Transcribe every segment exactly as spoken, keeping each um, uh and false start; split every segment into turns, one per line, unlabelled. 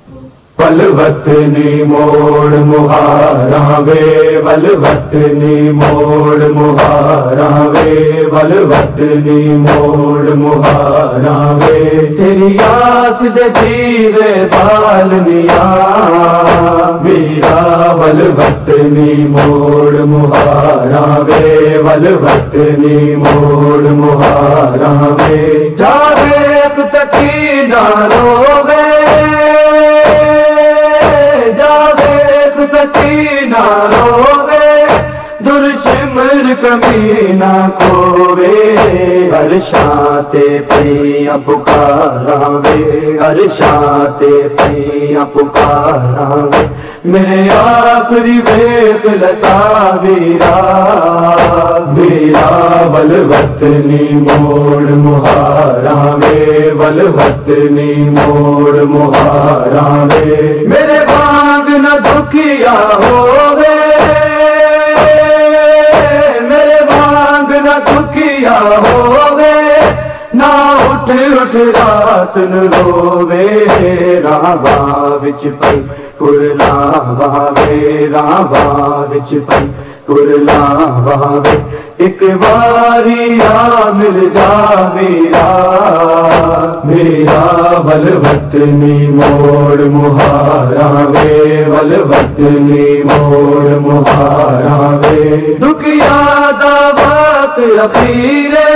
वलवतनी मोड़ मुहारा वे वलवतनी मोड़ मुहारा वे वलवतनी मोड़ मुहारा वे तेरी आस दे जीवे बालनिया मेरा वलवतनी मोड़ मुहारा वे वलवतनी मोड़ मुहारा वे जावे सकीना रोवे सकीना रोवे दुर्शिमर कमीना कोवे हर्षाते पिया पुकारा वे हर्षाते पिया पुकारा वे मेरे आखिरी वेद लता वीरा वीरा वलवतनी मोड़ मुहारा वे वलवतनी मोड़ मुहारा वे मेरे बाग न दुखिया होवे मेरे बाग न दुखिया होवे ना उठ उठ रात न रोवे रावा विच पई कुरला वावे रावा विच पई कुरला वावे एक बारी आ मिल जा मेरा मेरा वलवतनी मोड़ मुहारा वे वलवतनी मोड़ मुहारा वे दुखिया दावत अखीरे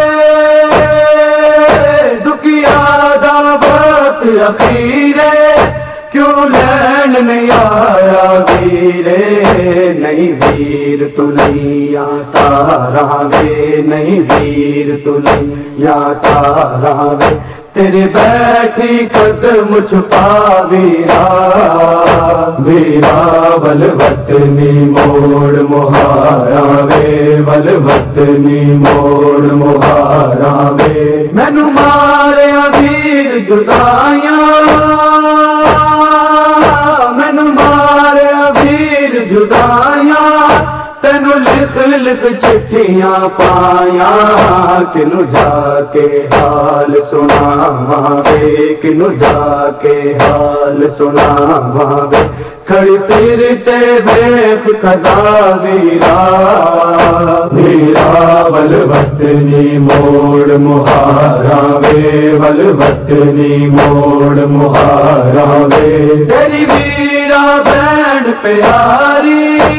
दुखिया दावत अखीरे क्यों लैन नहीं आया वीरे नहीं वीर तू नहीं या सारा वे नहीं वीर तू नहीं या सारा वे तेरे बैठी कदम छुपा वीरा वीरा वलवतनी मोड़ मुहारा वे वलवतनी मोड़ मुहारा वे मैनू मारिया वीर जुदाइयां मैनू मारिया वीर जुदाइयां तेनू लिख लिख चिट्ठियां पाया किनू जाके हाल सुनावे किनू जाके हाल सुनावे खड़ी सिर ते देख खदा वीरा वीरा वलवतनी मोड़ मुहारा वे वलवतनी मोड़ मुहारा वे तेरी वीरा बैंड प्यारी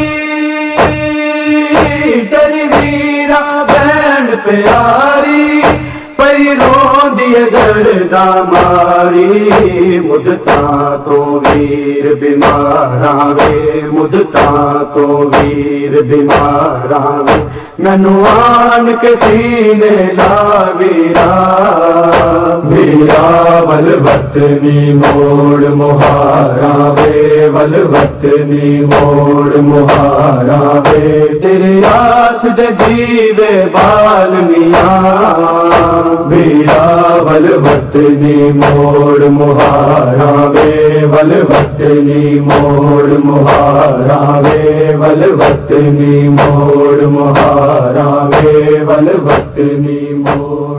तेरी वीरा बैंड प्यारी पई रोंदी दर्दा मारी मुदता तो वीर बीमारा वे मुदता तो वीर बीमारा वे मैनू आन के सीने ला वीरा वीरा वलवतनी मोड़ मुहारा वे वलवतनी मोड़ मुहारा वे तेरे आस दे जीवे बालनिया वीरा वलवतनी मोड़ मुहारा वे वलवतनी मोड़ मुहारा वे वलवतनी मोड़ मुहारा वे वलवतनी मोड़